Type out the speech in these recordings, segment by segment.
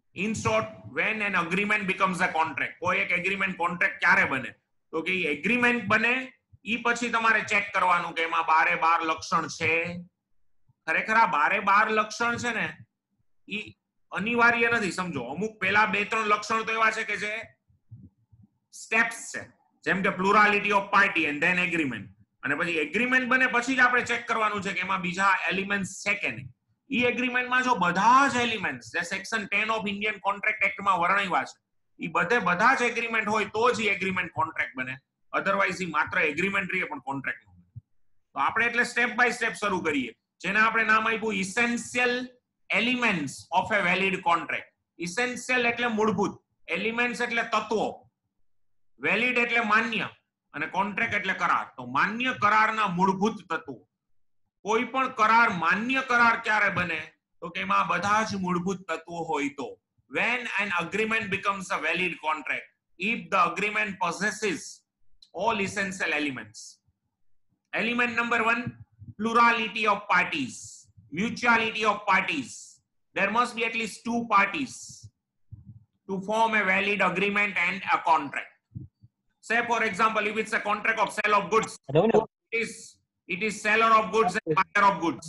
In short, when an agreement becomes a contract, કોઈ એક agreement contract ક્યારે બને? તો કે એગ્રીમેન્ટ બને ઈ પછી તમારે ચેક કરવાનું કે એમાં 12 લક્ષણ છે. ખરેખર આ 12 લક્ષણ છે ને ઈ અનિવાર્ય નથી. સમજો, અમુક પેલા 2-3 લક્ષણ તો એવા છે કે જે સ્ટેપ્સ છે, જેમ કે plurality of party and then agreement, અને પછી એગ્રીમેન્ટ બને પછી જ આપણે ચેક કરવાનું છે કે એમાં બીજા એલિમેન્ટ્સ છે કે નહીં. ઈ એગ્રીમેન્ટમાં જો બધા જ એલિમેન્ટ્સ જે સેક્શન 10 ઓફ ઇન્ડિયન કોન્ટ્રાક્ટ એક્ટમાં વર્ણવ્યા છે ઈ બધા જ એગ્રીમેન્ટ હોય તો જ ઈ એગ્રીમેન્ટ કોન્ટ્રાક્ટ બને. અધરવાઇઝ ઈ માત્ર એગ્રીમેન્ટ રહે પણ કોન્ટ્રાક્ટ ન બને. તો આપણે એટલે સ્ટેપ બાય સ્ટેપ શરૂ કરીએ, જેને આપણે નામ આપ્યું essential elements of a valid contract. Essential એટલે મૂળભૂત, એલિમેન્ટ્સ એટલે તત્વો, વેલિડ એટલે માન્ય, અને કોન્ટ્રાક્ટ એટલે કરાર. તો માન્ય કરારના મૂળભૂત તત્વો. કોઈ પણ કરાર માન્ય કરાર ક્યારે બને? તો કે એમાં બધા જ મૂળભૂત તત્વો હોય તો. When an agreement becomes a valid contract, if the agreement possesses all essential elements. Element number 1, plurality of parties, mutuality of parties. There must be at least 2 parties to form a valid agreement and a contract. Say for example, if it's a contract of sale of goods, it is seller of goods and buyer of goods.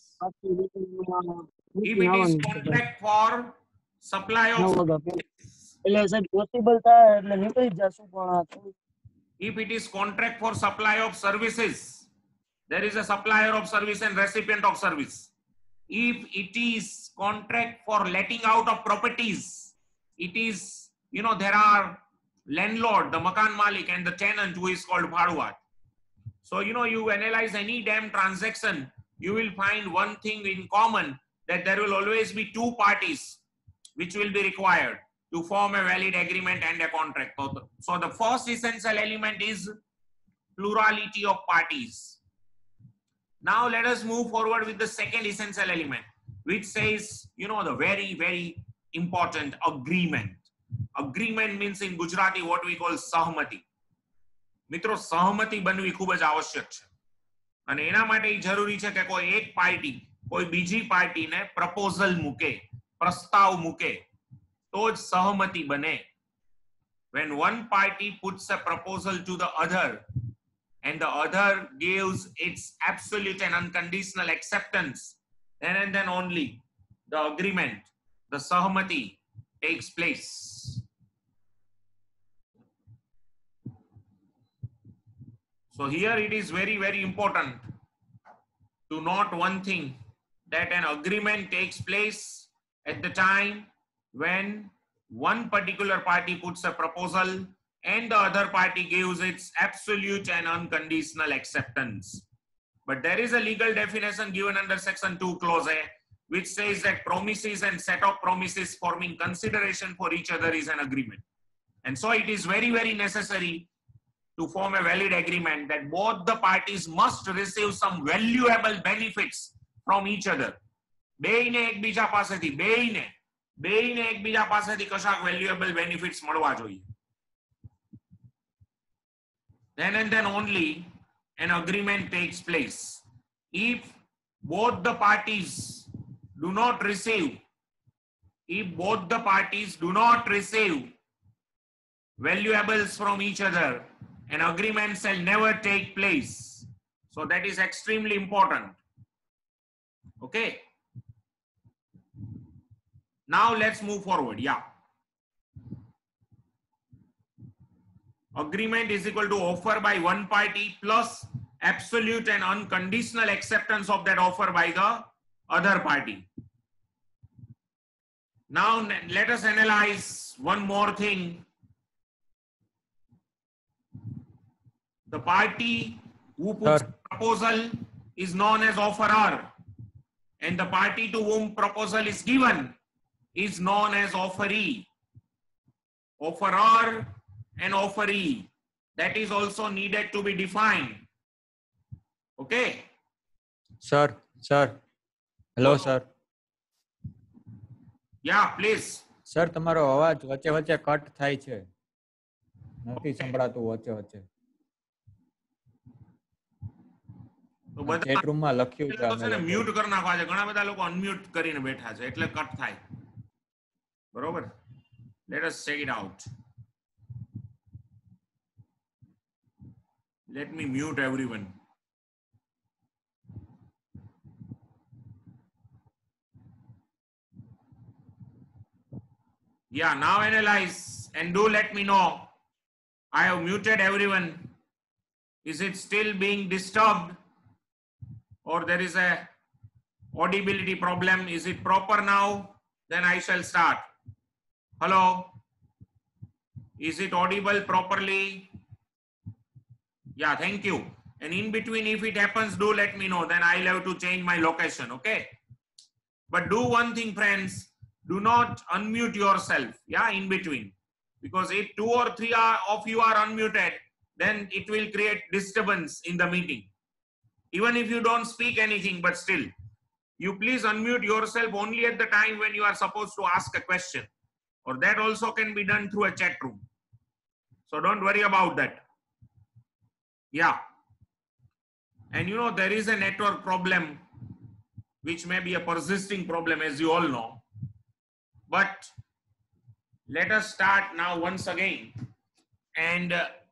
If it is contract for supply of if it is contract for supply of services, there is a supplier of service and recipient of service. If it is contract for letting out of properties, it is, there are landlord, the makan malik, and the tenant who is called bhaduat. So, you analyze any damn transaction, you will find one thing in common, that there will always be 2 parties which will be required to form a valid agreement and a contract. So the first essential element is plurality of parties. Now let us move forward with the second essential element, which says, the very, very important agreement. Agreement means in Gujarati what we call સહમતિ. મિત્રો, સહમતિ બનવી ખૂબ જ આવશ્યક છે, અને એના માટે જરૂરી છે કે કોઈ એક પાર્ટી કોઈ બીજી પાર્ટીને પ્રપોઝલ મૂકે, પ્રસ્તાવ મૂકે, તો જ સહમતિ બને. When one party puts a proposal to the other and the other gives its absolute and unconditional acceptance, then and then only the agreement, the sahmati, takes place. So here it is very, very important to note one thing, that an agreement takes place at the time when one particular party puts a proposal and the other party gives its absolute and unconditional acceptance. But there is a legal definition given under section 2 clause A, which says that promises and set of promises forming consideration for each other is an agreement. And so it is very, very necessary to form a valid agreement that both the parties must receive some valuable benefits from each other. બેયને એકબીજા પાસેથી કશાક valuable benefits મળવા જોઈએ. Then and then only an agreement takes place. If both the parties do not receive valuables from each other, an agreement shall never take place. So that is extremely important. Okay. Now let's move forward. Yeah. Agreement is equal to offer by one party plus absolute and unconditional acceptance of that offer by the other party. Now let us analyze one more thing. The party who puts proposal is known as offeror, and the party to whom proposal is given is known as offeree. Offeror and offeree, that is also needed to be defined. Okay. Sir. Hello, sir. Yeah, please. Sir, તમારો અવાજ વચ્ચે cut થાય છે, નથી સંભળાતું વચ્ચે. તો બધા ચેટ રૂમમાં લખ્યું છે મ્યુટ કરી નાખવા છે, ઘણા બધા લોકો અનમ્યુટ કરીને બેઠા છે એટલે કટ થાય. Barobar? Let us check it out. Let me mute everyone. Yeah, now analyze and do let me know. I have muted everyone. Is it still being disturbed? Or there is a audibility problem? Is it proper now? Then I shall start. Hello? Is it audible properly? Yeah, thank you. And in between, if it happens, do let me know. Then I'll have to change my location, okay? But do one thing, friends. Do not unmute yourself, yeah, in between. Because if 2 or 3 of you are unmuted, then it will create disturbance in the meeting. Even if you don't speak anything, but still, you please unmute yourself only at the time when you are supposed to ask a question. Or that also can be done through a chat room. So don't worry about that. Yeah. And you know, there is a network problem, which may be a persisting problem, as you all know. But let us start now once again. And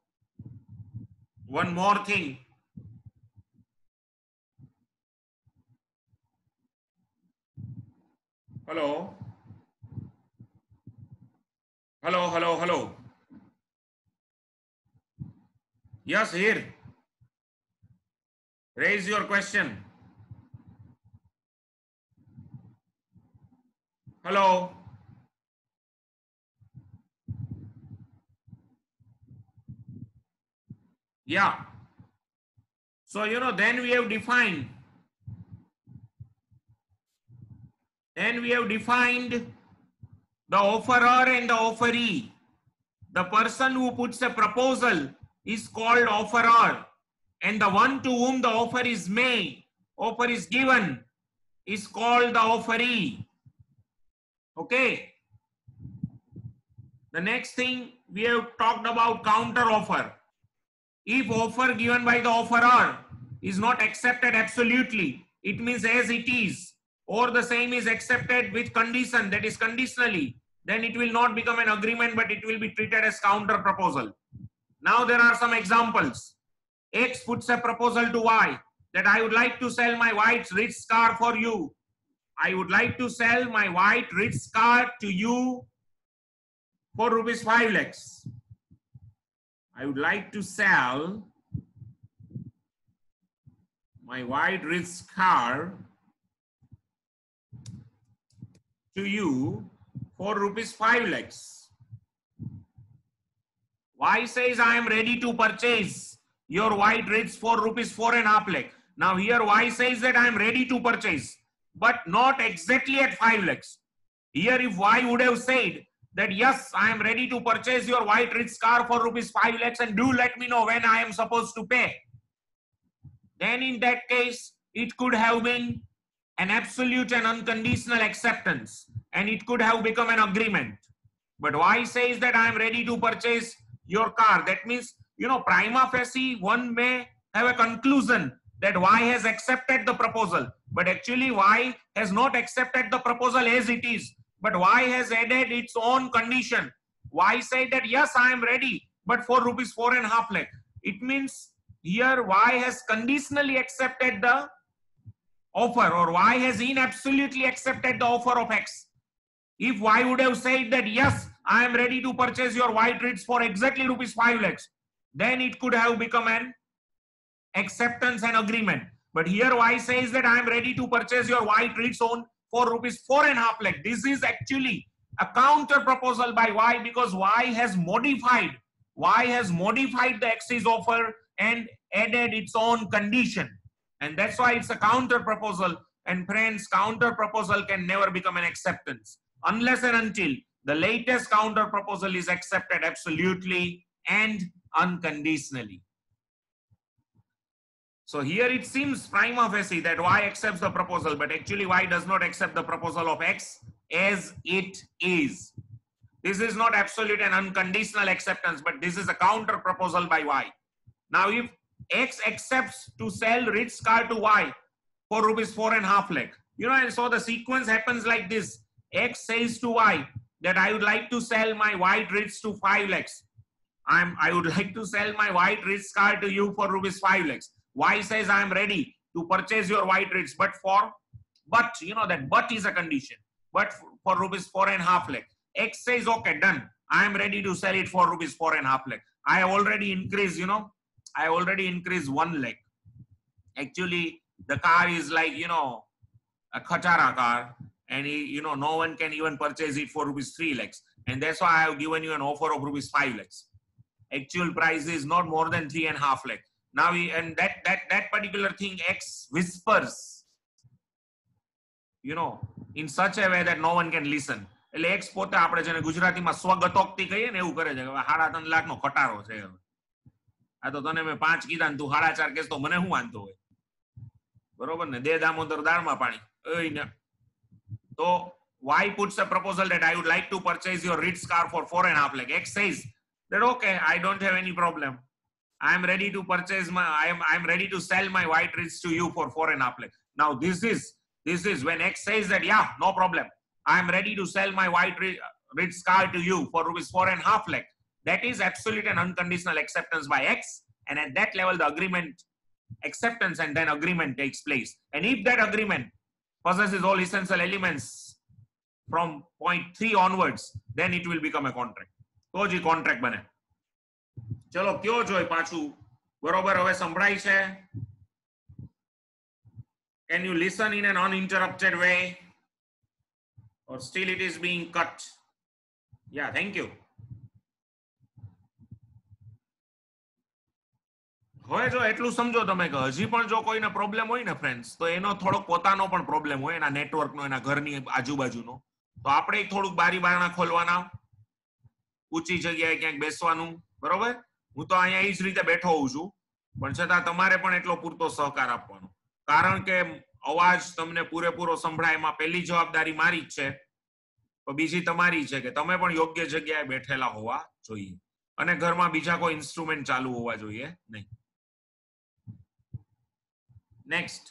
one more thing. Hello? Hello, hello, hello. Yes, here. Raise your question. Hello? Yeah. So, you know, then we have defined the offerer and the offeree. The person who puts a proposal is called offerer, and the one to whom the offer is given is called the offeree. Okay. The next thing, we have talked about counter offer. If offer given by the offerer is not accepted absolutely, it means as it is, or the same is accepted with condition, that is conditionally, then it will not become an agreement, but it will be treated as counter proposal. Now there are some examples. X puts a proposal to Y that I would like to sell my white Ritz car for you. I would like to sell my white Ritz car to you for rupees 5 lakhs. I would like to sell my white Ritz car to you for rupees 5 lakhs. Y says I am ready to purchase your white Ritz for rupees 4.5 lakh. Now here Y says that I am ready to purchase, but not exactly at 5 lakhs. Here if Y would have said that yes, I am ready to purchase your white Ritz car for rupees 5 lakhs and do let me know when I am supposed to pay, then in that case, it could have been an absolute and unconditional acceptance, and it could have become an agreement. But Y says that I am ready to purchase your car. That means, you know, prima facie, one may have a conclusion that Y has accepted the proposal, but actually Y has not accepted the proposal as it is, but Y has added its own condition. Y said that yes, I am ready, but for rupees 4.5 lakh. It means here Y has conditionally accepted the offer, or Y has absolutely accepted the offer of X. If Y would have said that yes, I am ready to purchase your white Ritz for exactly rupees 5 lakhs, then it could have become an acceptance and agreement. But here Y says that I am ready to purchase your white Ritz for rupees 4.5 lakh. This is actually a counter proposal by Y, because Y has modified the X's offer and added its own condition, and that's why it's a counter proposal. And friends, counter proposal can never become an acceptance unless and until the latest counter proposal is accepted absolutely and unconditionally. So here it seems prima facie that Y accepts the proposal, but actually Y does not accept the proposal of X as it is. This is not absolute and unconditional acceptance, but this is a counter proposal by Y. Now if X accepts to sell Ritz car to Y for rupees 4.5 lakh, you know, and so the sequence happens like this. X says to Y that I would like to sell my white Ritz to 5 lakhs. I would like to sell my white Ritz car to you for rupees 5 lakhs. Y says I am ready to purchase your white Ritz, but you know that but is a condition. But for rupees 4.5 lakh. X says okay, done. I am ready to sell it for rupees 4.5 lakh. I have already increased, I already increased 1 lakh. Actually, the car is like, a Khatara car, and no one can even purchase it for rupees 3 lakhs. And that's why I have given you an offer of rupees 5 lakhs. Actual price is not more than 3.5 lakh. Now, and that particular thing, X whispers, in such a way that no one can listen. એટલે X પોતે આપણે જેને ગુજરાતીમાં સ્વગતોક્તિ કહીએ ને એવું કરે છે કે 3.5 લાખનો ખટારો છે. આ તો તને મેં 5 કીધા ને તું 4.5 કહેસ તો મને શું વાંધો હોય? બરોબર ને? દે દામોદર દાળમાં પાણી. તો Y puts a proposal that I would like to purchase your Ritz car for 4.5 lakh. X says that okay, I don't have any problem. I am ready to purchase I am ready to sell my white Ritz to you for 4.5 lakh. Now this is when X says that yeah, no problem. I am ready to sell my white Ritz car to you for rupees 4.5 lakh. That is absolute and unconditional acceptance by X, and at that level the agreement, acceptance and then agreement takes place. And if that agreement possesses all essential elements from point 3 onwards, then it will become a contract. તો જ contract બને. ચલો કયો જોઈ પાછું? બરોબર, હવે સંભળાય છે? Can you listen in an uninterrupted way? Or still it is being cut? Yeah, thank you. હવે જો એટલું સમજો તમે કે હજી પણ જો કોઈને પ્રોબ્લેમ હોય ને ફ્રેન્ડ્સ, તો એનો થોડો પોતાનો પણ પ્રોબ્લેમ હોય, એના નેટવર્કનો, એના ઘરની આજુબાજુનો. તો આપણે થોડુંક બારી બારણા ખોલવાના, ઊંચી જગ્યાએ ક્યાંક બેસવાનું. બરોબર? હું તો અહીંયા એ જ રીતે બેઠો હોઉં છું, પણ છતાં તમારે પણ એટલો પૂરતો સહકાર આપવાનો. કારણ કે અવાજ તમને પૂરેપૂરો સંભળાય, એમાં પહેલી જવાબદારી મારી જ છે, તો બીજી તમારી છે કે તમે પણ યોગ્ય જગ્યાએ બેઠેલા હોવા જોઈએ, અને ઘરમાં બીજા કોઈ ઇન્સ્ટ્રુમેન્ટ ચાલુ હોવા જોઈએ નહીં. Next,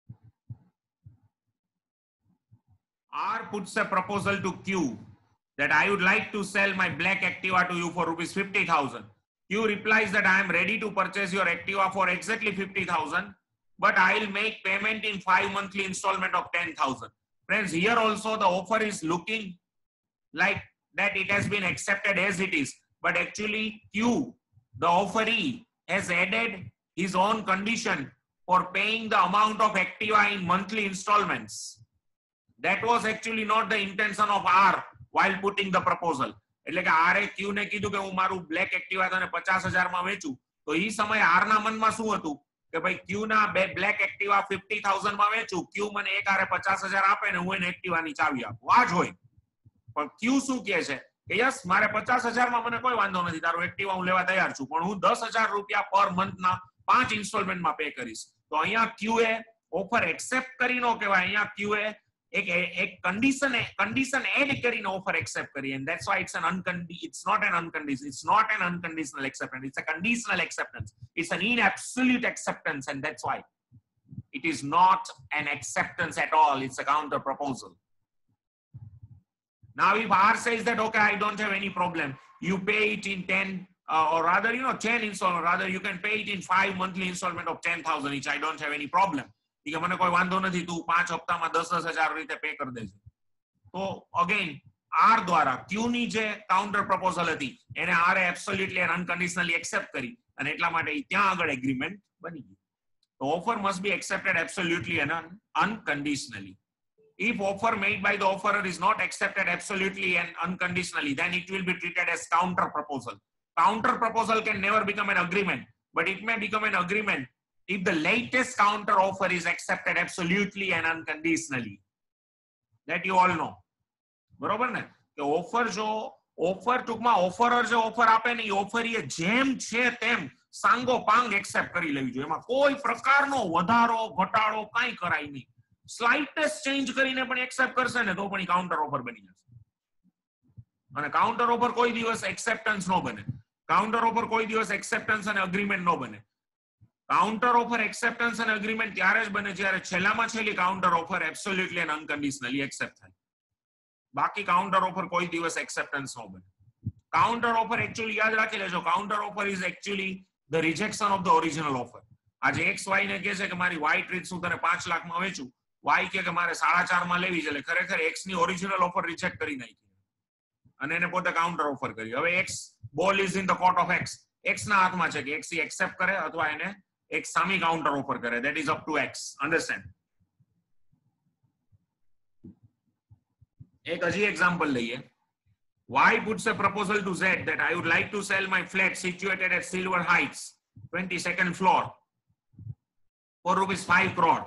R puts a proposal to Q that I would like to sell my black Activa to you for rupees 50,000. Q replies that I am ready to purchase your Activa for exactly 50,000, but I will make payment in 5 monthly installment of 10,000. Friends, here also the offer is looking like that it has been accepted as it is, but actually Q, the offeree, has added his own condition for paying the amount of Activa in monthly installments. That was actually not the intention of R while putting the proposal. એટલે કે R એ Q ને કીધું કે હું મારું black Activa તને 50,000 માં વેચું, તો એ સમયે R ના મનમાં શું હતું કે ભાઈ Q ના બ્લેક એક્ટિવા 50,000 માં વેચું, Q મને એક આરે 50,000 આપે ને હું એને એક્ટિવાની ચાવી આપું, આ જ હોય. પણ Q શું કહે છે કે યસ, મારે 50,000 માં મને કોઈ વાંધો નથી, તારું એક્ટિવા હું લેવા તૈયાર છું, પણ હું 10,000 રૂપિયા પર મંથ ના 5 ઇન્સ્ટોલમેન્ટ માં પે કરીશ. તો અહીંયા Q એ ઓફર એક્સેપ્ટ કરી નો કહેવાય, અહીંયા Q એ એક condition add કરીને offer accept કરી, and that's why it's not an unconditional acceptance, it's a conditional acceptance, it's an inabsolute acceptance, and that's why it is not an acceptance at all, it's a counter proposal. Now if R says that okay, I don't have any problem, you pay it in 10 or rather 10 installment, rather you can pay it in 5 monthly installment of 10,000 each, I don't have any problem. કે મને કોઈ વાંધો નથી, તું 5 હપ્તામાં 10,000 રીતે pay કરી દેજે. તો અગેન R દ્વારા Q ની જે કાઉન્ટર પ્રપોઝલ હતી એને R એ એબ્સોલ્યુટલી એન્ડ અનકન્ડિશનલી એક્સેપ્ટ કરી, અને એટલા માટે ત્યાં આગળ એગ્રીમેન્ટ બની ગઈ. તો offer must be accepted absolutely and unconditionally. If offer made by the offerer is not accepted absolutely and unconditionally, then it will be treated as counter proposal. Counter proposal can never become an agreement, but it may become an agreement if the latest counter offer is accepted absolutely and unconditionally. That you all know. બરોબર ને? કે offer ટૂંકમાં ઓફરર જે offer આપે ને, એ ઓફરીએ જેમ છે તેમ સાંગો પાંગ એક્સેપ્ટ કરી લેવી જોઈએ, એમાં કોઈ પ્રકારનો વધારો ઘટાડો કાંઈ કરાય નહીં. સ્લાઇટેસ્ટ ચેન્જ કરીને પણ એક્સેપ્ટ કરશે ને તો પણ એ કાઉન્ટર ઓફર બની જશે. અને કાઉન્ટર ઓફર કોઈ દિવસ એક્સેપ્ટન્સ ન બને, કાઉન્ટર ઓફર કોઈ દિવસ એક્સેપ્ટન્સ અને અગ્રીમેન્ટ ન બને. કાઉન્ટર ઓફર એક્સેપ્ટન્સ અને અગ્રીમેન્ટ ત્યારે જ બને જ્યારે છેલ્લામાં છેલ્લી counter offer absolutely and unconditionally accept થાય. બાકી કાઉન્ટર ઓફર કોઈ દિવસ એક્સેપ્ટન્સ ન બને. કાઉન્ટર ઓફર એકચ્યુઅલી યાદ રાખી લેજો, counter offer is actually the rejection of the original offer. આજે એક્સ વાય ને કહે છે કે મારી વાય ટ્રીટ હું તને 5 લાખમાં વેચું, વાય કે મારે 4.5 માં લેવી છે, એટલે ખરેખર એક્સ ની ઓરિજિનલ ઓફર રિજેક્ટ કરી નાખી અને એને પોતે કાઉન્ટર ઓફર કરી. હવે X ball is in the court of X, X ના હાથમાં છે કે એક્સ એક્સેપ્ટ કરે અથવા એને એક સામી કાઉન્ટર ઓફર કરે. That is up to X. Understand? એક હજી એક્ઝામ્પલ લઈએ. Y puts a proposal to Z that I would like to sell my flat situated at Silver Heights, 22nd floor, for ₹5 crore.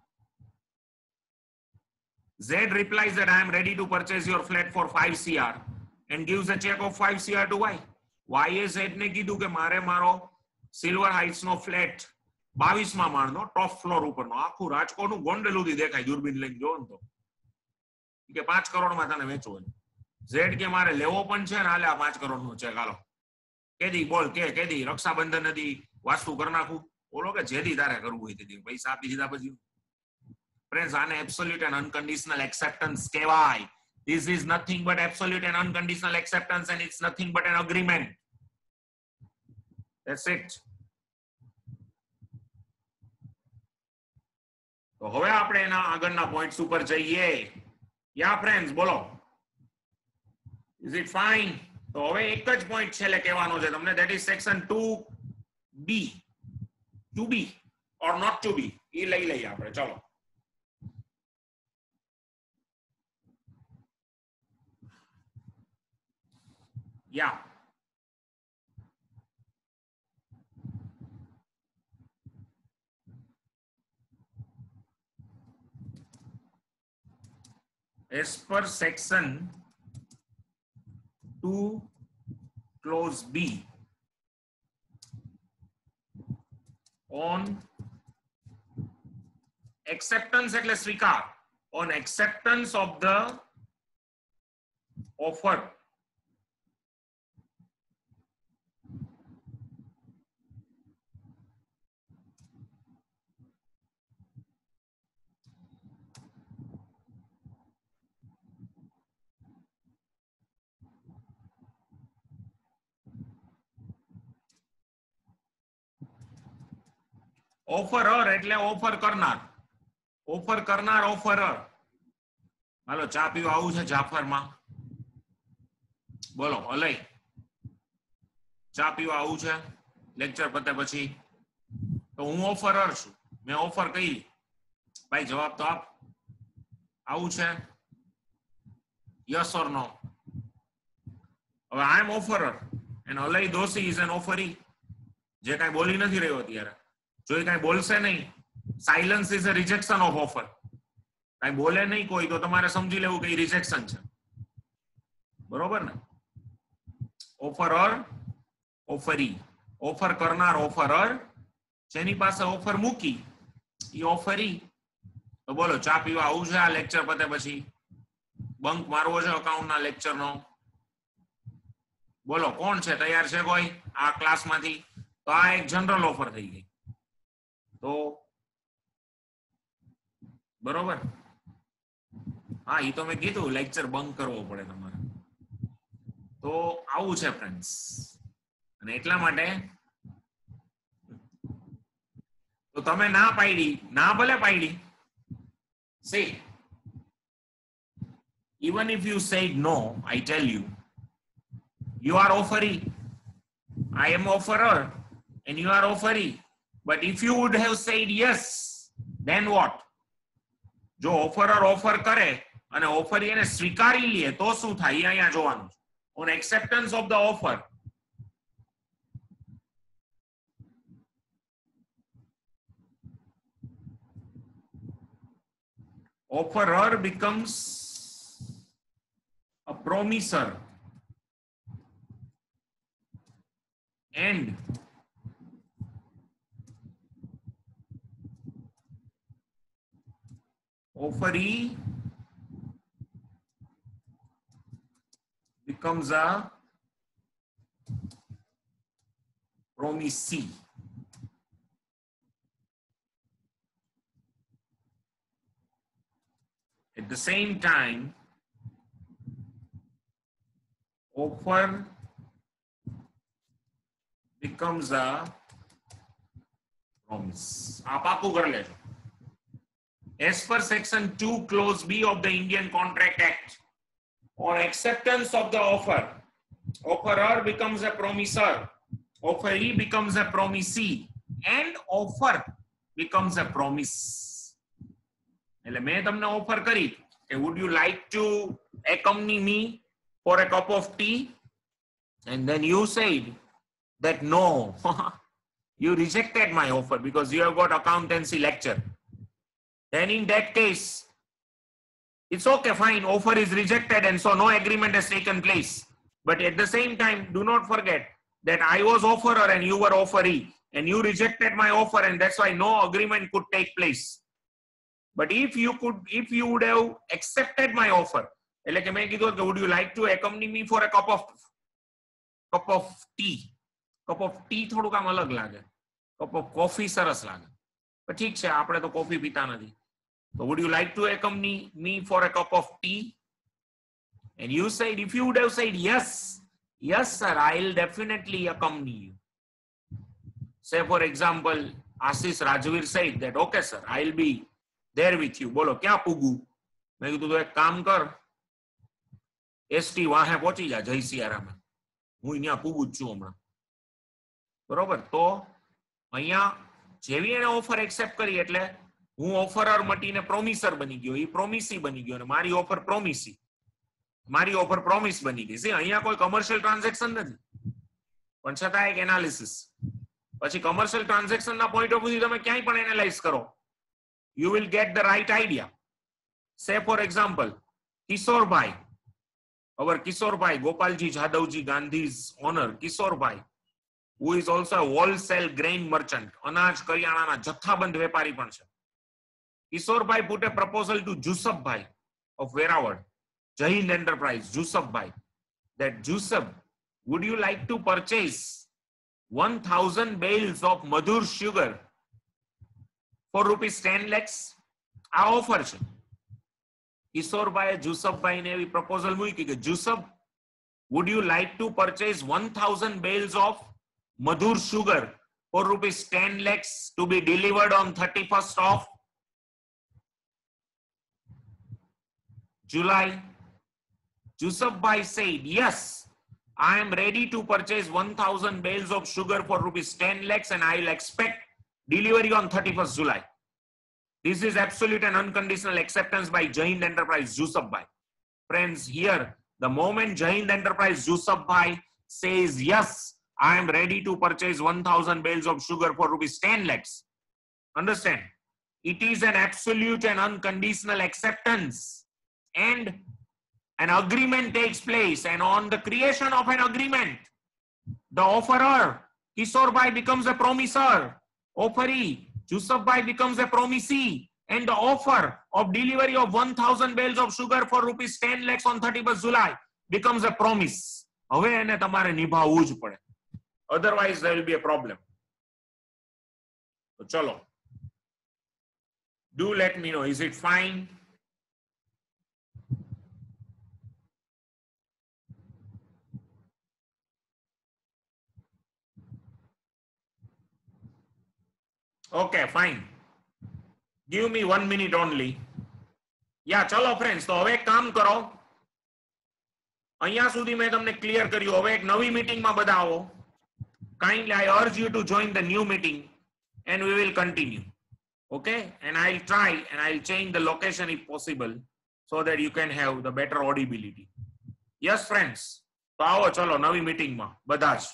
Z replies that I am ready to purchase your flat for 5 CR and gives a check of 5 CR to Y. Y A Z ને કીધું કે મારે મારો silver heights નો flat 22મા માળનો top floor ઉપરનો, આખું રાજકોટનું ગોંડલ સુધી દેખાય દૂરબીન લઈને જોવો ને તો, કે 5 કરોડમાં તને વેચવો છે. ઝેડ કે મારે લેવો પણ છે ને, હાલે આ 5 કરોડનો ચેક હાલો. કેદી બોલ કેદી રક્ષાબંધન હતી વાસ્તુ કરી નાખું? બોલો કે જેદી તારે કરવું હોય તેથી પૈસા આપી દીધા પછી. ફ્રેન્ડ્સ, આને એબ્સોલ્યુટ એન્ડ અનકન્ડિશનલ એક્સેપ્ટન્સ કહેવાય. This is nothing but absolute and unconditional acceptance, and it's nothing but an agreement. That's it. તો હવે આપણે એના આગળના પોઈન્ટ્સ ઉપર જઈએ. યા ફ્રેન્ડ્સ બોલો, ઇઝ ઇટ ફાઇન? તો હવે એક જ પોઈન્ટ છેલ્લે કહેવાનો છે તમને, that is section 2B, to be or not to be, એ લઈ લઈએ આપણે. ચલો, યા as per section 2 clause B on acceptance એટલે સ્વીકાર, on acceptance of the offer ઓફરર એટલે ઓફર કરનાર, ઓફર કરનાર ઓફરર. હાલો ચા પીવા આવું છે જાફરમાં? બોલો અલય, ચા પીવા આવું છે લેક્ચર પતે પછી? તો હું ઓફરર છું, મેં ઓફર કરી, ભાઈ જવાબ તો આપ. આવું છે? Yes or no? હવે I am offerer and Alay Doshi is an offeree. જે કાંઈ બોલી નથી રહ્યો અત્યારે, જો એ કાંઈ બોલશે નહીં, silence is a rejection of offer. કાંઈ બોલે નહીં કોઈ તો તમારે સમજી લેવું કે એ રિજેક્શન છે. બરોબર ને? ઓફરર ઓફરી, ઓફર કરનાર ઓફરર, જેની પાસે ઓફર મૂકી એ ઓફરી. તો બોલો ચા પીવા આવું છે આ લેક્ચર પતે પછી? બંક મારવો છે અકાઉન્ટના લેક્ચરનો? બોલો કોણ છે, તૈયાર છે કોઈ આ ક્લાસમાંથી? તો આ એક જનરલ ઓફર થઈ ગઈ. તો બરોબર, હા એ તો મેં કીધું લેક્ચર બંક કરવો પડે તમારે. તો આવું છે ફ્રેન્ડ્સ, અને એટલા માટે તો તમે ના પાડી, ના ભલે પાડી, see, even if you said no, I tell you, you are offeree, I am offerer and you are offeree. But if you would have said yes, then what? જો ઓફરર ઓફર કરે અને ઓફરી એને સ્વીકારી લે તો શું થાય એ અહીંયા જોવાનું. On acceptance of the offer, offerer becomes a promiser and offeree becomes a promisee. At the same time, offer becomes a promise. आप आपको कर लेજો. As per section 2 clause B of the Indian Contract Act, on acceptance of the offer, offerer becomes a promisor, offeree becomes a promisee, and offer becomes a promise. એટલે મેં તમને offer કરી કે would you like to accompany me for a cup of tea, and then you said that no. You rejected my offer because you have got accountancy lecture. Then in that case, it's okay, fine, offer is rejected and so no agreement has taken place. But at the same time, do not forget that I was offerer and you were offeree, and you rejected my offer, and that's why no agreement could take place. But if you would have accepted my offer, એટલે કે મેં કીધું કે would you like to accompany me for a cup of tea? Cup of tea થોડુંક આમ અલગ લાગે. Cup of coffee સરસ લાગે. પણ ઠીક છે, આપણે તો કોફી પીતા નથી. So would you like to accompany me for a cup of tea? And you said, if you would have said yes, yes sir, I'll definitely accompany you. Say for example, Ashish Rajveer said that okay sir, I'll be there with you. બોલો ક્યાં પૂગું? મેં કીધું તો એક કામ કર, ST વાહે પહોંચી જા જય સિયારામે. હું અહીંયા પૂગું જ છું હમણાં. બરોબર? તો અહીંયા જેવી એને ઓફર એક્સેપ્ટ કરી એટલે હું ઓફરર મટીને પ્રોમિસર બની ગયો, એ પ્રોમિસી બની ગયો, અને મારી ઓફર પ્રોમિસી, મારી ઓફર પ્રોમિસ બની ગઈ. અહીંયા કોઈ કમર્શિયલ ટ્રાન્ઝેક્શન નથી, પણ છતાં એક એનાલિસિસ. પછી કમર્શિયલ ટ્રાન્ઝેક્શનના પોઈન્ટ ઓફ વ્યૂ તમે ક્યાંય પણ એનાલાઇઝ કરો, you will get the right idea. Say for example, Kishore Bhai, our Kishore Bhai, Gopalji Jadavji Gandhi's honor, Kishore Bhai, who is also a wholesale grain merchant, અનાજ કરિયાણાના જથ્થાબંધ વેપારી પણ છે. Kishore Bhai put a proposal to Jusuf Bhai of Verawad, Jai Hind Enterprise, Jusuf Bhai, that Jusuf, would you like to purchase 1000 bales of Madhur sugar for rupees 10 lakhs? આ offer છે. કિશોર ભાઈએ જુસફ ભાઈને એવી પ્રપોઝલ મૂકી કે જુસફ, would you like to purchase 1000 bales of Madhur sugar for rupees 10 lakhs to be delivered on 31st of July? Jusuf Bhai said, yes, I am ready to purchase 1000 bales of sugar for rupees 10 lakhs and I will expect delivery on 31st July. This is absolute and unconditional acceptance by Jai Hind Enterprise Jusuf Bhai. Friends, here, the moment Jai Hind Enterprise Jusuf Bhai says, yes, I am ready to purchase 1000 bales of sugar for rupees 10 lakhs. Understand? It is an absolute and unconditional acceptance. And an agreement takes place. And on the creation of an agreement, the offerer, Kishore Bhai, becomes a promisor. Offeree, Jusuf Bhai, becomes a promisee. And the offer of delivery of 1000 bales of sugar for rupees 10 lakhs on 31st July becomes a promise. હવે એને તમારે નિભાવવું જ પડે. Otherwise, there will be a problem. So, chalo. Do let me know. Is it fine? Okay, fine. Give me 1 minute only. Yeah, chalo friends. તો હવે એક કામ કરો. અહીંયા સુધી મેં તમને ક્લિયર કર્યું. હવે એક નવી મીટિંગમાં બધા આવો. Kindly, I urge you to join the new meeting and we will continue. Okay? And I'll try and I'll change the location if possible so that you can have the better audibility. Yes, friends. તો આવો ચલો નવી મીટિંગમાં બધા જ.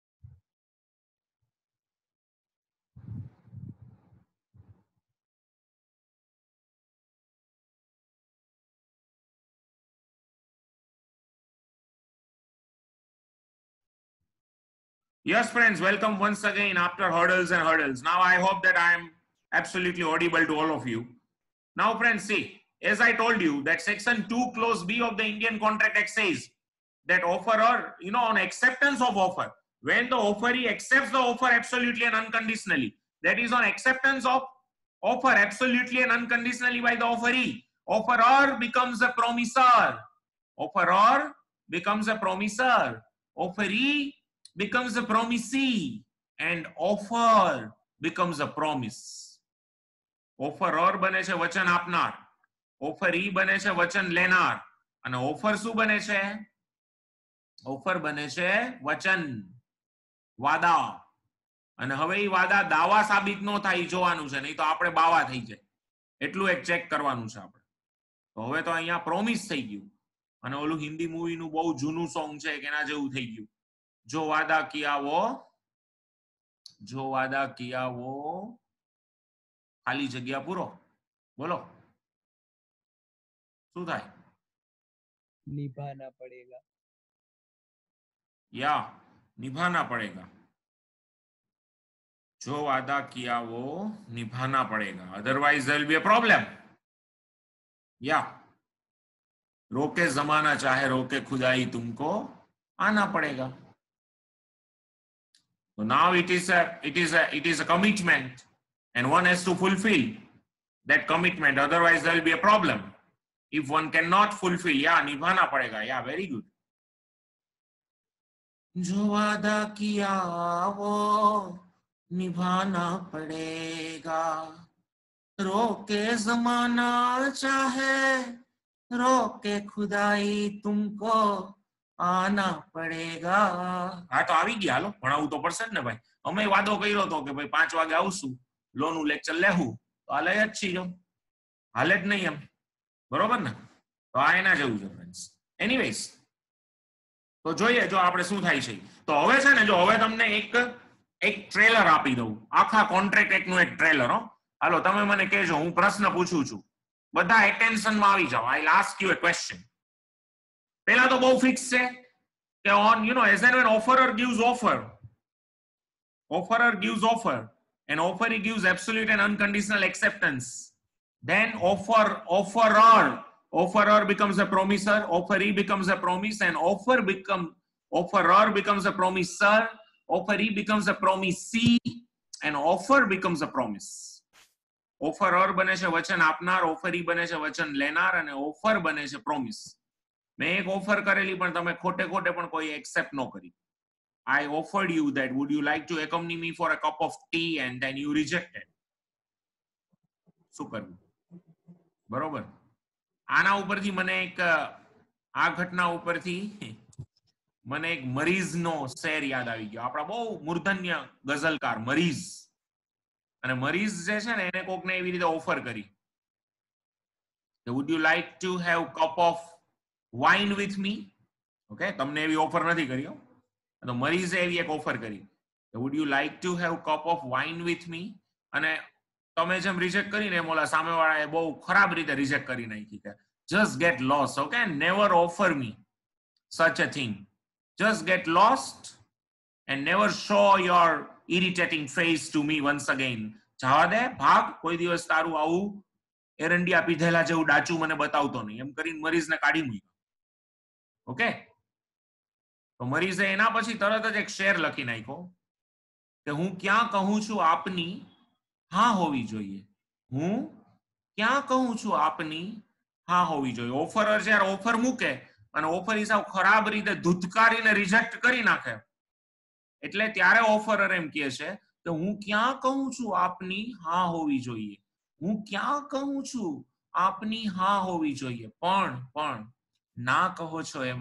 Yes, friends, welcome once again after hurdles and hurdles. Now, I hope that I am absolutely audible to all of you. Now, friends, see, as I told you, that section 2 clause B of the Indian Contract Act says that offerer, on acceptance of offer, when the offeree accepts the offer absolutely and unconditionally, that is on acceptance of offer absolutely and unconditionally by the offeree, offerer becomes a promisor. Offerer becomes a promiser, offeree becomes a promisee, and offer becomes a promise. offerer બને છે વચન આપનાર, offeree બને છે વચન લેનાર, અને offer શું બને છે? offer બને છે વચન, વાદા. અને હવે એ વાદા દાવા સાબિત ન થાય જોવાનું છે, નહીં તો આપણે બાવા થઈ જાય. એટલું એક ચેક કરવાનું છે આપણે. તો હવે તો અહીંયા પ્રોમિસ થઈ ગયું. અને ઓલું હિન્દી મૂવીનું બહુ જૂનું સોંગ છે કે એના જેવું થઈ ગયું. જો વાદા કિયા વો, જો વાદા કિયા વો ખાલી જગ્યા પૂરો. બોલો શું થાય? निभाना पड़ेगा. या निभाना पड़ेगा. जो वादा किया वो निभाना पड़ेगा, otherwise there will be a problem. या रोके जमाना चाहे रोके खुदाई तुमको आना पड़ेगा. So now it is a commitment and one has to fulfill that commitment, otherwise there will be a problem. If one cannot fulfill, yeah, निभाना पड़ेगा. Yeah, very good. जो वादा किया वो निभाना पड़ेगा, रोके जमाना चाहे रोके खुदाई तुमको आना पड़ेगा. હા તો આવી ગયા, હાલો ભણાવવું તો પડશે જ ને ભાઈ. અમે વાદો કર્યો હતો કે ભાઈ 5 વાગે આવશું, લોનું લેક્ચર લેવું, તો આ લઈ જ છીએ, હાલે જ નહીં એમ, બરોબર ને? તો આ એના જેવું છે ફ્રેન્ડ્સ. એનીવેઝ, તો જોઈએ જો આપણે શું થાય છે. તો હવે છે ને, જો હવે તમને એક ટ્રેલર આપી દઉં, આખા કોન્ટ્રાક્ટ એકનું એક ટ્રેલર. હો, હાલો તમે મને કહેજો, હું પ્રશ્ન પૂછું છું, બધા એટેન્શનમાં આવી જાઓ. I will ask you a question. પહેલા તો બહુ ફિક્સ છે કે on, you know, as and when offerer gives offer and offeree gives absolute and unconditional acceptance, then offerer becomes a promiser, offeree becomes a promise, and offerer becomes a promiser, offeree becomes a promisee, and offer becomes a promise. offerer બને છે વચન આપનાર, offeree બને છે વચન લેનાર, અને offer બને છે promise. મેં એક ઓફર કરેલી પણ તમે ખોટે પણ કોઈ એક્સેપ્ટ ન કરી. I offered you that would you like to accompany me for a cup of tea and then you rejected. શું કરવું? બરોબર. આના ઉપરથી મને એક આ ઘટના ઉપરથી મને એક મરીઝનો શેર યાદ આવી ગયો. આપણા બહુ મૂર્ધન્ય ગઝલકાર મરીઝ. અને મરીઝ જે છે ને, એને કોકને એવી રીતે ઓફર કરી, would you like to have cup of wine with me? Okay, તમને એવી ઓફર નથી કરી હો, તો મરીઝે એવી એક ઓફર કરી, would you like to have cup of wine with me? અને તમે જેમ રિજેક્ટ કરીને એમ ઓલા સામેવાળાએ બહુ ખરાબ રીતે રિજેક્ટ કરી નાખી કે just get lost, okay, never offer me such a thing, just get lost and never show your irritating face to me once again. જવા દે, ભાગ, કોઈ દિવસ તારું આવું એરંડિયા પીધેલા જેવું ડાચું મને બતાવતો નહીં, એમ કરીને મરીઝને કાઢી મૂક્યો. ઓકે, તો મરીઝે એના પછી તરત જ એક શેર લખી નાખ્યો કે હું ક્યાં કહું છું આપની હા હોવી જોઈએ, હું ક્યાં કહું છું આપની હા હોવી જોઈએ. ઓફરર જ્યારે ઓફર મૂકે અને ઓફર હિસાબ ખરાબ રીતે ધૂતકારીને રિજેક્ટ કરી નાખે, એટલે ત્યારે ઓફરર એમ કહે છે કે હું ક્યાં કહું છું આપની હા હોવી જોઈએ, હું ક્યાં કહું છું આપની હા હોવી જોઈએ. પણ ના કહો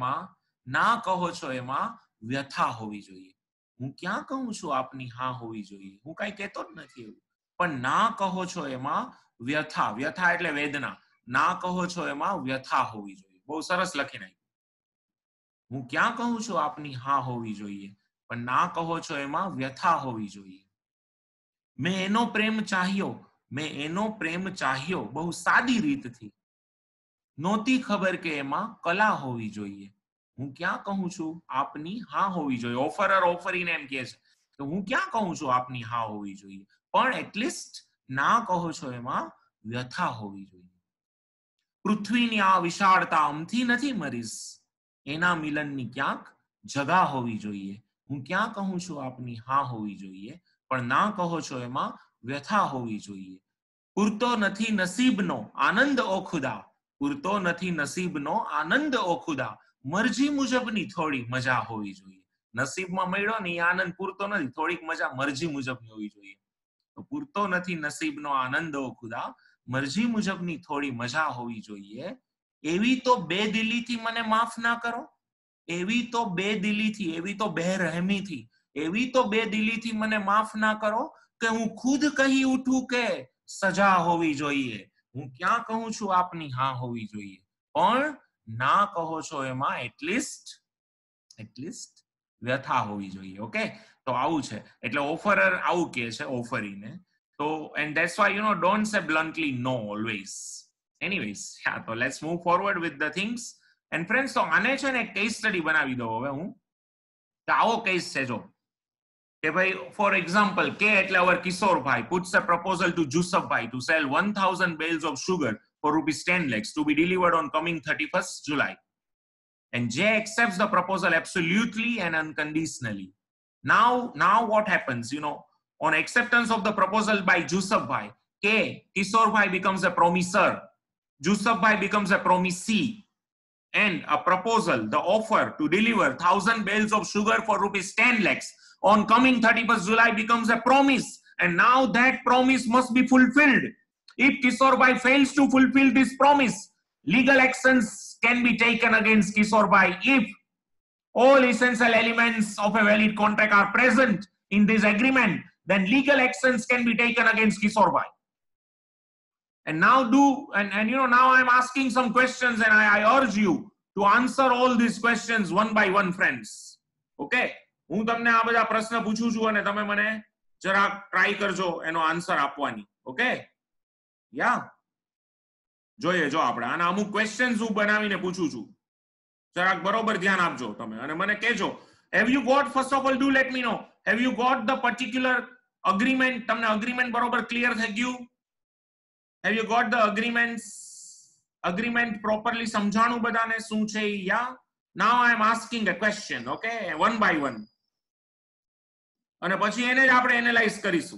છો એમાં વ્યથા હોવી જોઈએ. હું ક્યાં કહું છું આપની હા હોવી જોઈએ, હું કઈ કહેતો જ નથી એવું, પણ ના કહો છો એમાં વ્યથા, વ્યથા એટલે વેદના, ના કહો છો એમાં વ્યથા હોવી જોઈએ. બહુ સરસ લખી નાખ્યું. હું ક્યાં કહું છું આપની હા હોવી જોઈએ, પણ ના કહો છો એમાં વ્યથા હોવી જોઈએ. મેં એનો પ્રેમ ચાહ્યો બહુ સાદી રીતથી, નહોતી ખબર કે એમાં કલા હોવી જોઈએ. હું ક્યાં કહું છું આપની હા હોવી જોઈએ. ઓફરર ઓફરીને એમ કહે છે કે હું ક્યાં કહું છું આપની હા હોવી જોઈએ, પણ એટલીસ્ટ ના કહો છો એમાં વ્યથા હોવી જોઈએ. પૃથ્વીની આ વિશાળતા અમથી નથી મરીઝ, એના મિલનની ક્યાંક જગા હોવી જોઈએ. હું ક્યાં કહું છું આપની હા હોવી જોઈએ, પણ ના કહો છો એમાં વ્યથા હોવી જોઈએ. પૂરતો નથી નસીબનો આનંદ ઓ ખુદા, પૂરતો નથી નસીબનો આનંદ ઓ ખુદા, મરજી મુજબની થોડી મજા હોવી જોઈએ. નસીબમાં મળ્યો ને એ આનંદ પૂરતો નથી, થોડીક મજા મરજી મુજબની હોવી જોઈએ. તો પૂરતો નથી નસીબનો આનંદ ઓ ખુદા, મરજી મુજબની થોડી મજા હોવી જોઈએ. એવી તો બેદિલીથી મને માફ ના કરો, એવી તો બેદિલીથી, એવી તો બેરહેમીથી, એવી તો બેદિલીથી મને માફ ના કરો કે હું ખુદ કહી ઉઠું કે સજા હોવી જોઈએ. હું ક્યાં કહું છું આપની હા હોવી જોઈએ, પણ ના કહો છો એમાં એટલીસ્ટ વ્યથા હોવી જોઈએ. ઓકે, તો આવું છે. એટલે ઓફરર આવું કહે છે ઓફરીને. તો and that's why don't say bluntly no always. Anyways, yeah, so let's move forward with the things. And friends, તો આને છે ને કેસ સ્ટડી બનાવી દો હવે હું. તો આવો કેસ છે જો કે ભાઈ ફોર એક્ઝામ્પલ કે એટલે our Kishorbhai puts a proposal to Jusufbhai to sell 1000 bales of sugar for rupees 10 lakhs to be delivered on coming 31st July. And J accepts the proposal absolutely and unconditionally. Now what happens? On acceptance of the proposal by Jusufbhai, K, Kishorbhai becomes a promisor, Jusufbhai becomes a promisee, and a proposal, the offer to deliver 1000 bales of sugar for rupees 10 lakhs on coming 31st July becomes a promise, and now that promise must be fulfilled. If Kishorbhai fails to fulfill this promise, legal actions can be taken against Kishorbhai. If all essential elements of a valid contract are present in this agreement, then legal actions can be taken against Kishorbhai. And now now I'm asking some questions, and I urge you to answer all these questions one by one, friends. Okay, હું તમને આ બધા પ્રશ્ન પૂછું છું અને તમે મને જરા ટ્રાય કરજો એનો આન્સર આપવાની. ઓકે, યા જોઈએ જો આપણે આના અમુક ક્વેશ્ચન્સ હું બનાવીને પૂછું છું, જરાક બરોબર ધ્યાન આપજો તમે અને મને કહેજો. Have you got, first of all, do let me know, have you got the particular agreement? તમને agreement બરોબર ક્લિયર થઈ ગયું? Have you got the agreement properly સમજાણું બધાને શું છે? Yeah, now I am asking a question, okay, one by one, અને પછી એને જ આપણે એનાલાઇઝ કરીશું.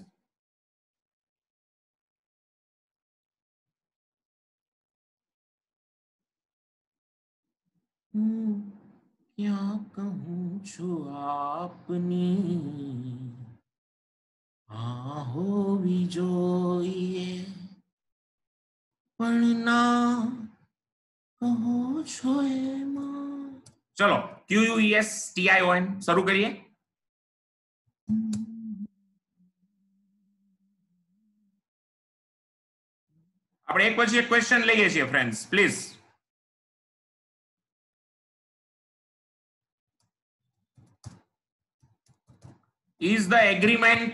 क्या कहूं છું આપની હા હોવી જોઈએ, પણ ના કહો છો એમાં. ચલો, QUESTION શરૂ કરીએ. આપણે એક પછી એક ક્વેશ્ચન લઈએ છીએ friends, please. Is the agreement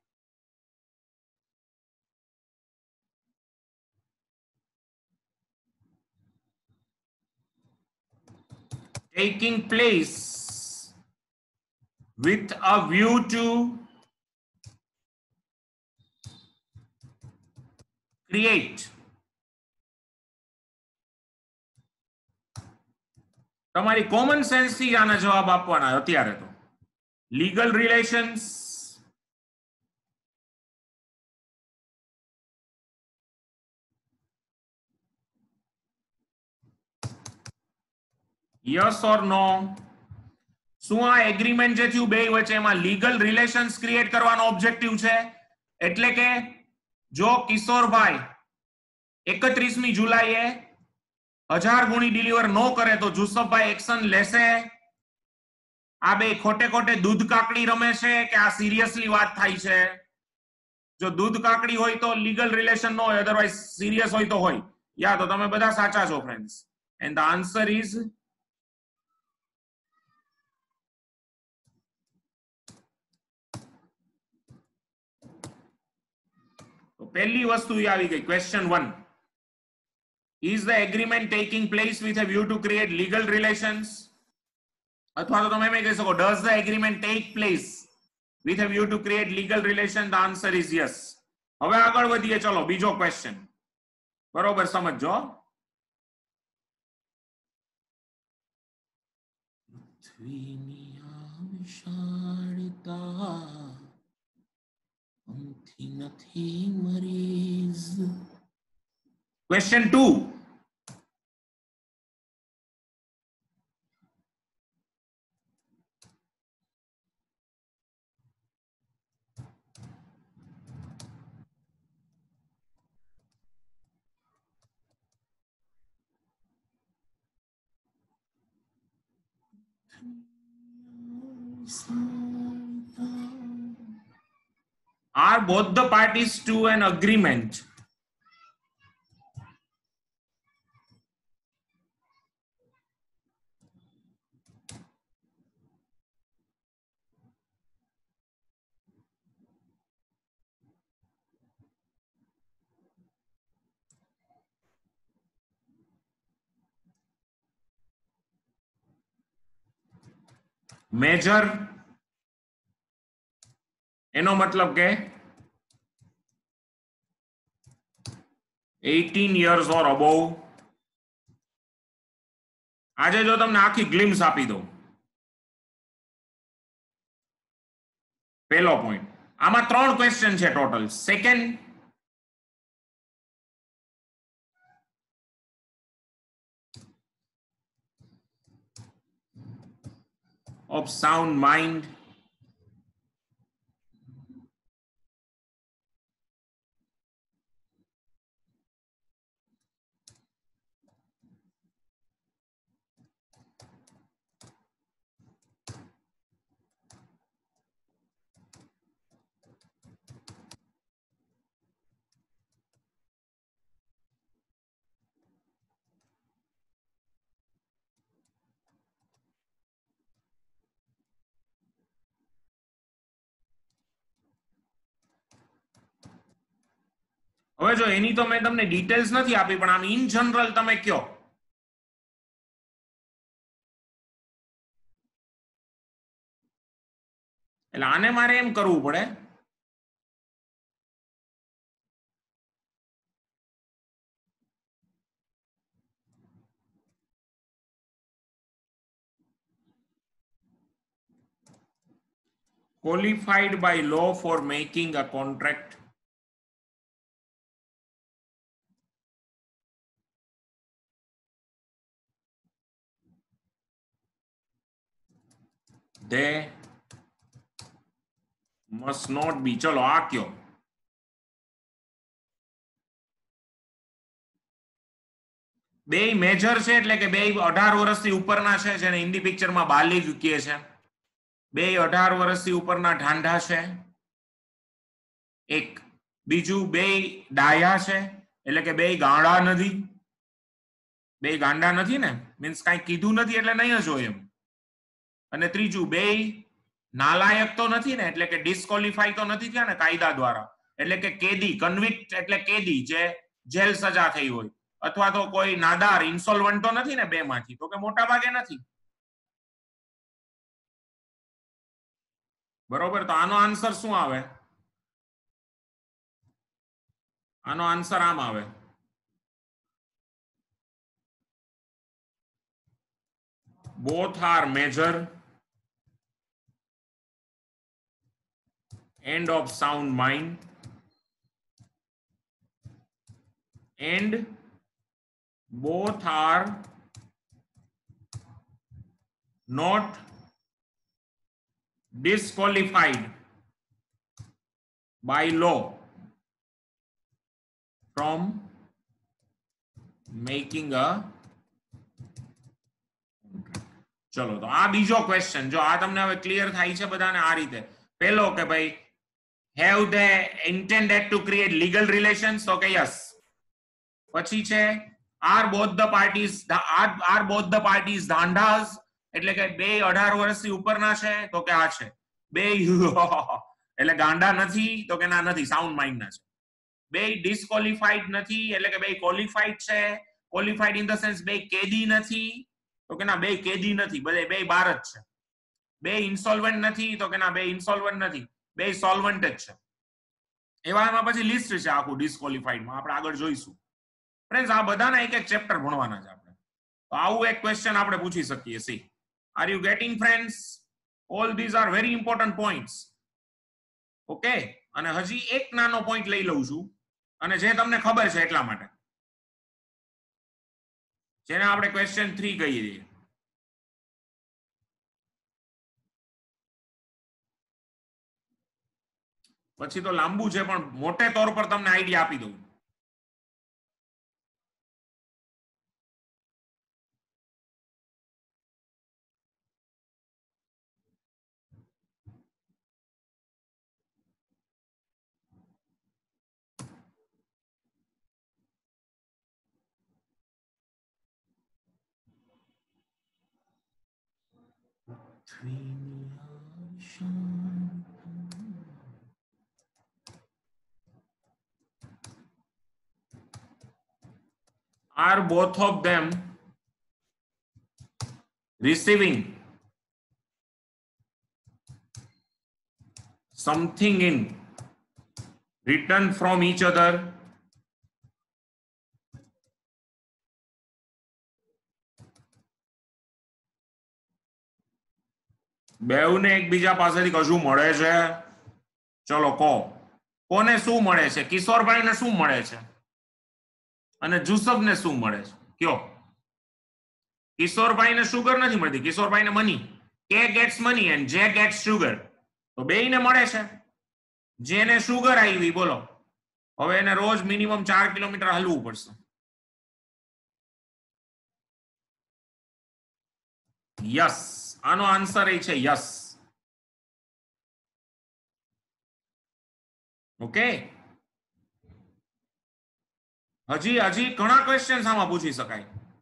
taking place with a view to create? તમારી કોમન સેન્સ થી આના જવાબ આપવાના અત્યારે તો. Legal relations, yes or no? શું આ એગ્રીમેન્ટ જે થયું બે વચ્ચે એમાં લીગલ રિલેશન્સ ક્રિએટ કરવાનો ઓબ્જેક્ટિવ છે? એટલે કે જો કિશોરભાઈ 31મી જુલાઈએ 1000 ગુણી ડિલિવર નો કરે તો જુસફભાઈ એક્શન લેશે? આ બે ખોટે ખોટે દૂધ કાકડી રમે છે કે આ સિરિયસલી વાત થાય છે? જો દૂધ કાકડી હોય તો લીગલ રિલેશન નો હોય, અધરવાઇઝ સિરિયસ હોય તો હોય. યા તો તમે બધા સાચા છો friends, and the answer is પહેલી વસ્તુ આવી ગઈ. Question 1, is the agreement taking place with a view to create legal relations? અથવા તો તમે એમ કહી શકો, does the agreement take place with a view to create legal relation? The answer is yes. હવે આગળ વધીએ, ચલો બીજો ક્વેશ્ચન બરોબર સમજો. પૃથ્વીની વિશાળતા નથી મરીઝ. Question 2. Are both the parties to an agreement? Major એનો મતલબ કે 18 years or above. આજે જો તમને આખી ગ્લિમ્સ આપી દઉં, પહેલો પોઈન્ટ, આમાં 3 ક્વેશ્ચન છે total. Second, of sound mind. હવે જો એની તો મેં તમને ડિટેલ્સ નથી આપી, પણ આમ ઇન જનરલ તમે કયો. એટલે આને મારે એમ કરવું પડે, qualified by law for making a contract. They must not be. ચલો આ કયો. બે મેજર છે એટલે કે બે 18 વર્ષથી ઉપરના છે, જેને હિન્દી પિક્ચરમાં બાલિગ કહે છે. બે 18 વર્ષથી ઉપરના ઢાંઢા છે. એક બીજું, બે ડાયા છે એટલે કે બે ગાંડા નથી. બે ગાંડા નથી ને, મીન્સ કાંઈ કીધું નથી એટલે નહીં જ હોય એમ. અને ત્રીજું, બે નાલાયક તો નથી ને, એટલે કે ડિસ્કોલિફાઈ તો નથી થયા ને કાયદા દ્વારા, એટલે કે કેદી, કન્વિક્ટ એટલે કેદી, જે જેલ સજા થઈ હોય. અથવા તો કોઈ નાદાર ઇન્સોલ્વન્ટ તો નથી ને બે માંથી, તો કે મોટા ભાગે નથી. બરોબર, તો આનો આન્સર શું આવે? આનો આન્સર આમ આવે, both are major and of sound mind and both are not disqualified by law from making a. ચલો, તો આ બીજો ક્વેશ્ચન, જો આ તમને હવે ક્લિયર થાય છે બધાને આ રીતે. પહેલો કે ભાઈ, have they intended to create legal relations? તો કે yes. પછી છે, are both the parties ધાંધાસ, એટલે કે બે 18 વર્ષથી ઉપરના છે, તો કે આ છે. બે એટલે ગાંડા નથી, તો કે ના નથી, સાઉન્ડ માઇન્ડ ના છે. બે ડિસ્કોલિફાઈડ નથી, એટલે કે બે ક્વોલિફાઈડ છે. ક્વોલિફાઈડ ઇન ધ સેન્સ બે કેદી નથી, તો કે ના બે કેદી નથી, બે બાર જ છે. બે ઇન્સોલ્વન્ટ નથી, તો કે ના બે ઇન્સોલ્વન્ટ નથી, બે સોલ્વન્ટ જ છે. એવા એમાં પછી લિસ્ટ છે આખું ડિસ્કોલિફાઈડમાં, આપણે આગળ જોઈશું. ફ્રેન્ડ્સ, આ બધાના એક એક ચેપ્ટર ભણવાના છે આપણે. તો આવું એક ક્વેશ્ચન આપણે પૂછી શકીએ. See, are you getting friends? All these are very important points. Okay, અને હજી એક નાનો પોઈન્ટ લઈ લઉં છું, અને જે તમને ખબર છે એટલા માટે, જેને આપણે ક્વેશ્ચન 3 કહીએ છીએ. પછી તો લાંબુ છે, પણ મોટે તौर પર તમને આઈડિયા આપી દઉં. Are both of them receiving something in return from each other? બેઉને એકબીજા પાસેથી કશું મળે છે? ચલો કહો, કોને શું મળે છે? કિશોરભાઈને શું મળે છે અને જુસબને શું મળે છે? કયો. કિશોરભાઈને સુગર નથી મળતી, કિશોરભાઈને મની. કે ગેટ્સ મની એન્ડ જે ગેટ્સ સુગર. તો બેયને મળે છે. જેને સુગર આવી, બોલો, હવે એને રોજ મિનિમમ 4 કિલોમીટર હલવું પડશે. યસ, આનો આન્સર એ છે યસ. ઓકે, હજી ઘણા ક્વેશ્ચન્સ આમાં પૂછી શકાય.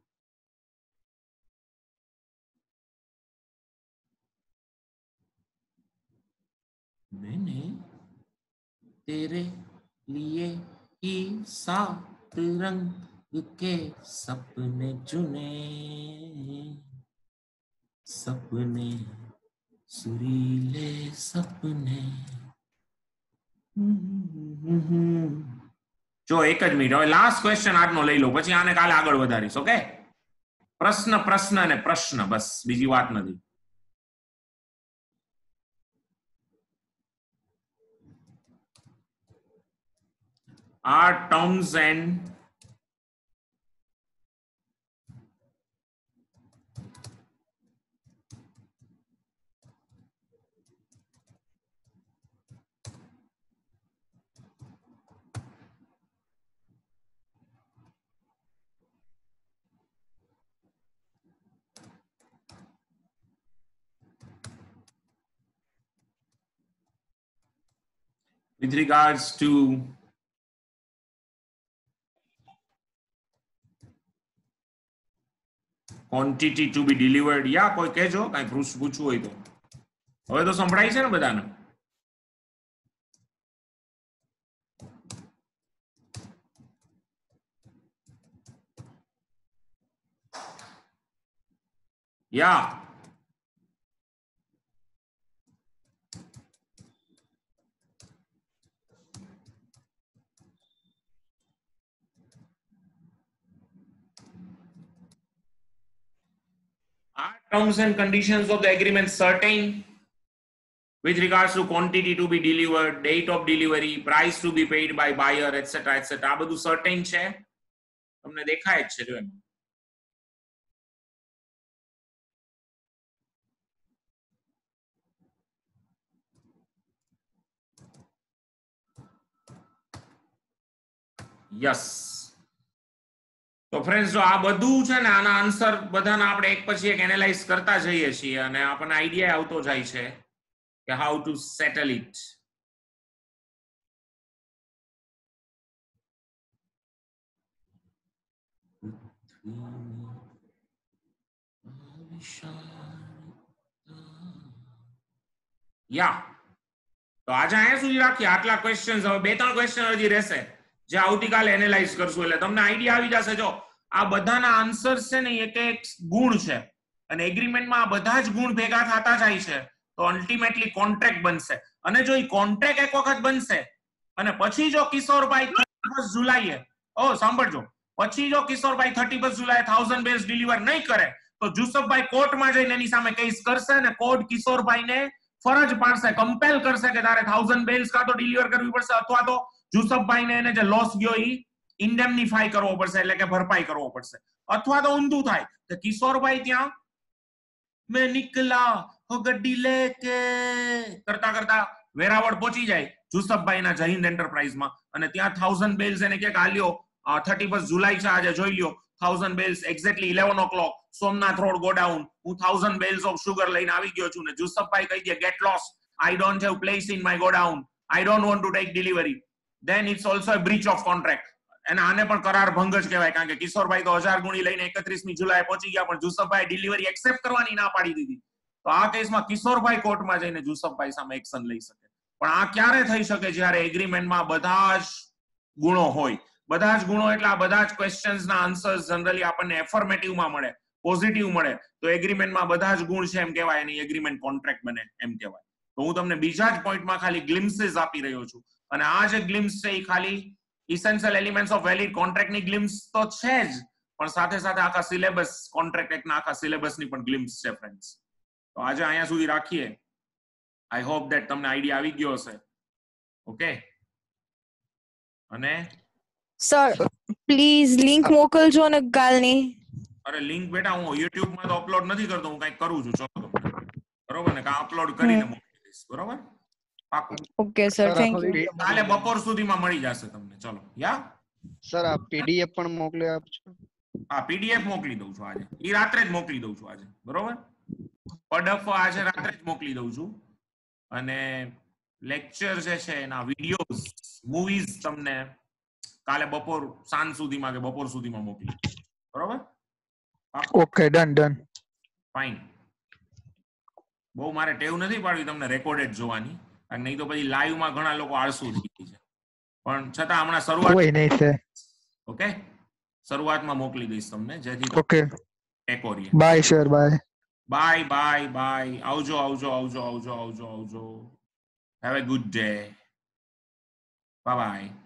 मैंने तेरे लिए ही 7 रंग के सपने चुने, सपने सुरीले सपने. જો એક જ મિનિટ, હવે લાસ્ટ ક્વેશ્ચન આજનો લઈ લો, પછી આને કાલે આગળ વધારીશ. ઓકે, પ્રશ્ન પ્રશ્ન અને પ્રશ્ન, બસ, બીજી વાત નથી. Are terms and with regards to quantity to be delivered, યા કોઈ કહેજો, કાંઈ પૂછવું હોય તો. હવે તો સંભળાય છે ને બધાને? યા Are terms and conditions of the agreement certain with regards to quantity to be delivered, date of delivery, price to be paid by buyer, etc., etc.? આ બધું certain છે? તમને દેખાય જ છે જો એમ. યસ. તો ફ્રેન્ડ્સ, જો આ બધું છે ને, આના આન્સર બધાના આપણે એક પછી એક એનાલાઇઝ કરતા જઈએ છીએ અને આપણને આઈડિયા આવતો જાય છે કે how to settle it. Yeah, તો આજે અહીંયા સુધી રાખીએ. આટલા ક્વેશ્ચન્સ, હવે 2-3 ક્વેશ્ચન હજી રહેશે જે આવતીકાલે એનાલાઇઝ કરશું, એટલે તમને આઈડિયા આવી જશે. જો આ બધાના આન્સર્સ છે ને, એક એક ગુણ છે અને એગ્રીમેન્ટમાં આ બધા જ ગુણ ભેગા થતા જાય છે તો અલ્ટિમેટલી કોન્ટ્રાક્ટ બનશે. અને જો એ કોન્ટ્રાક્ટ એક વખત બનશે અને પછી જો કિશોરભાઈ 31 જુલાઈએ, સાંભળજો, પછી જો કિશોરભાઈ 31 જુલાઈએ 1000 બેલ્સ ડિલિવર નહીં કરે તો જુસફભાઈ કોર્ટમાં જઈને એની સામે કેસ કરશે અને કોર્ટ કિશોરભાઈને ફરજ પાડશે, કમ્પેલ કરશે કે તારે 1000 બેલ્સ કાં તો ડિલિવર કરવી પડશે અથવા તો જુસફભાઈને એને જે લોસ ગયો એ ઇન્ડેમનિફાઈ કરવો પડશે, એટલે કે ભરપાઈ કરવો પડશે. અથવા તો ઊંધું થાય કે કિશોરભાઈ ત્યાં મેં નીકળા હો ગड्डी લેકે કરતા કરતા વેરાવળ પહોંચી જાય જુસફભાઈના જય હિન્દ એન્ટરપ્રાઇઝમાં અને ત્યાં 1000 બેલ્સ એને કે આલ્યો 31 જુલાઈ છે આજે, જોઈ લ્યો 1000 bales exactly 11 o'clock Somnath road godown, હું 1000 બેલ્સ ઓફ સુગર લઈને આવી ગયો છું ને જુસફભાઈ કહી દે get lost, I don't have place in my godown, I don't want to take delivery, then it's also a breach of contract. અને આને પણ કરાર ભંગ જ કહેવાય, કારણ કે કિશોરભાઈ તો 1000 ગુણી લઈને 31મી જુલાઈ પહોંચી ગયા પણ જુસફભાઈ ડિલિવરી એક્સેપ્ટ કરવાની ના પાડી દીધી. તો આ કેસમાં કિશોરભાઈ કોર્ટમાં જઈને જુસફભાઈ સામે એક્શન લઈ શકે. પણ આ ક્યારે થઈ શકે? જ્યારે એગ્રીમેન્ટમાં બધા જ ગુણો હોય. બધા જ ગુણો એટલે આ બધા જ ક્વેશ્ચન્સના આન્સર્સ જનરલી આપણને એફર્મેટિવમાં મળે, પોઝિટિવ મળે, તો એગ્રીમેન્ટમાં બધા જ ગુણ છે એમ કહેવાય, એની એગ્રીમેન્ટ કોન્ટ્રાક્ટ બને એમ કહેવાય. તો હું તમને બીજા જ પોઈન્ટમાં ખાલી ગ્લિમ્સીસ આપી રહ્યો છું, અને આ જે ગ્લિમ્સ છે એ ખાલી ઇસેન્શિયલ એલિમેન્ટ્સ ઓફ વેલિડ કોન્ટ્રાક્ટની ગ્લિમ્સ તો છે જ, પણ સાથે સાથે આખા સિલેબસ, કોન્ટ્રાક્ટ એક્ટના આખા સિલેબસની પણ ગ્લિમ્સ છે ફ્રેન્ડ્સ. તો આજે અહીંયા સુધી રાખીએ. આઈ હોપ ધેટ તમને આઈડિયા આવી ગયો હશે. ઓકે, અને સર પ્લીઝ લિંક મોકલજો ને કાલની. અરે લિંક બેટા હું YouTube માં તો અપલોડ નથી કરતો, હું કંઈક કરું છું. ચલો તમને બરોબર ને, કા અપલોડ કરીને મોકલી દઈશ. બરોબર, પાકું. Okay sir, thank you. કાલે બપોર સુધીમાં મળી જશે તમને. ચલો યા સર આ પીડીએફ પણ મોકલી આપજો. હા, પીડીએફ મોકલી દઉં છું આજે. ઈ રાત્રે જ મોકલી દઉં છું આજે. બરોબર, પીડીએફ આજે રાત્રે જ મોકલી દઉં છું. અને લેક્ચર જે છે એના વિડિયોઝ, મૂવીઝ તમને કાલે બપોર સાંજ સુધીમાં કે બપોર સુધીમાં મોકલી. બરોબર, ઓકે, ડન. ફાઇન. બહુ મારે ટેવ નથી પાડવી તમને રેકોર્ડેડ જોવાની, નહીં તો પછી લાઈવ માં ઘણા લોકો આળસુ થઈ જાય છે. પણ છતાં હમણાં શરૂઆત કોઈ નહીં છે. ઓકે, શરૂઆતમાં મોકલી દઈશ તમને, જેથી ઓકે, એકોરી. Bye sir, bye. બાય. આવજો. Have a good day. By.